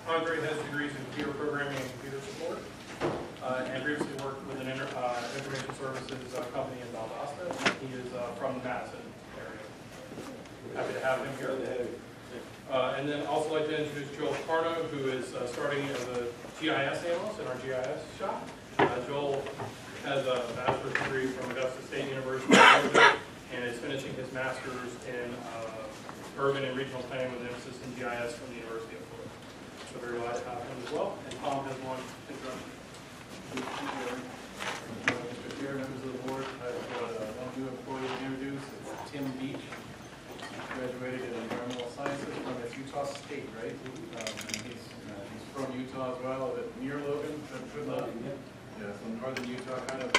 Andre has degrees in computer programming and computer support, and previously worked with an information services company in Valdosta. He is from the Madison area. Happy to have him here. And then also like to introduce Joel Parno, who is starting as a GIS analyst in our GIS shop. Joel has a bachelor's degree from Augusta State University and is finishing his master's in urban and regional planning with an emphasis in GIS from the University of Florida. So very glad to have him as well. And Tom has one introduction. Mr. Chair, members of the board, I have one new employee to introduce. It's Tim Beach. He graduated in environmental sciences from Utah State, right? He's from Utah as well, near Logan. Yeah, from northern Utah, kind of